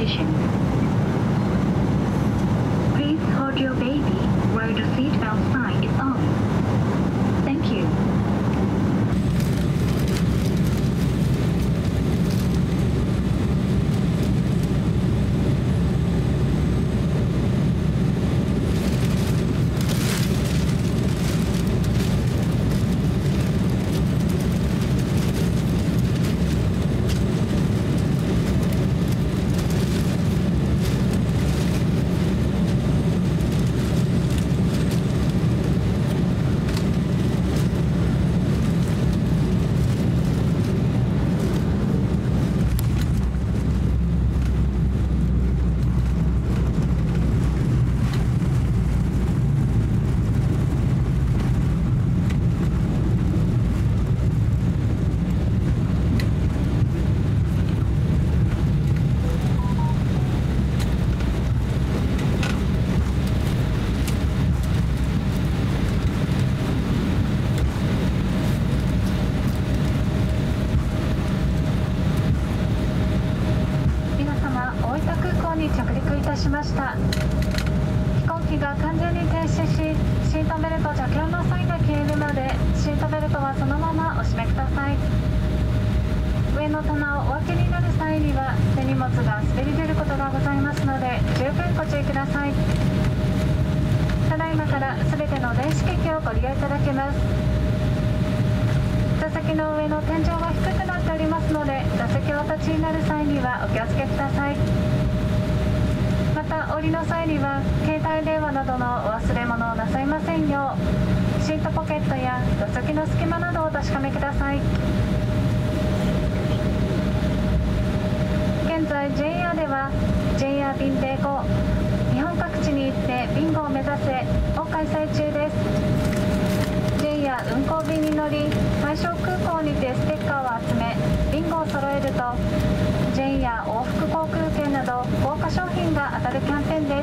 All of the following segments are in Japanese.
position. Please hold your baby while the seatbelt sign is on. Thank you. しました。飛行機が完全に停止し、シートベルト着用のサインが消えるまでシートベルトはそのままお締めください。上の棚をお開けになる際には手荷物が滑り出ることがございますので十分ご注意ください。ただいまからすべての電子機器をご利用いただけます。座席の上の天井が低くなっておりますので、座席をお立ちになる際にはお気をつけください。また、お降りの際には携帯電話などのお忘れ物をなさいませんよう、シートポケットや座席の隙間などをお確かめください。現在 JR では JR 便で5、日本各地に行ってビンゴを目指せを開催中です。 JR 運行便に乗り、対象空港にてステッカーを集めビンゴを揃えると JR 往復航空券など豪華商品が当たるキャンペーンです。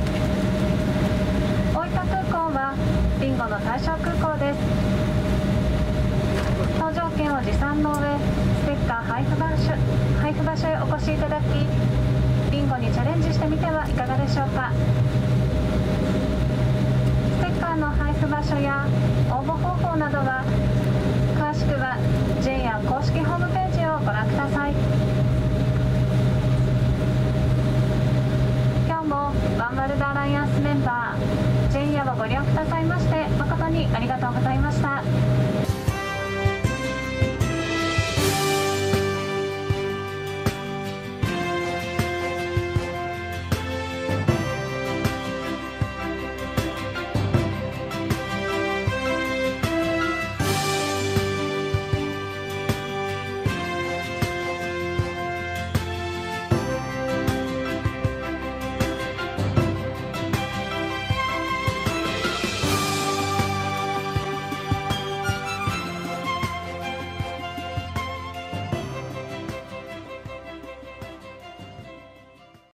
大分空港はビンゴの対象空港です。搭乗券を持参の上、ステッカー配布場所へお越しいただき、ビンゴにチャレンジしてみてはいかがでしょうか。ステッカーの配布場所や応募方法などは詳しくは JR 公式ホームページをご覧ください。今日もワンワールドアライアンスメンバー JR をご利用くださいまして誠にありがとうございました。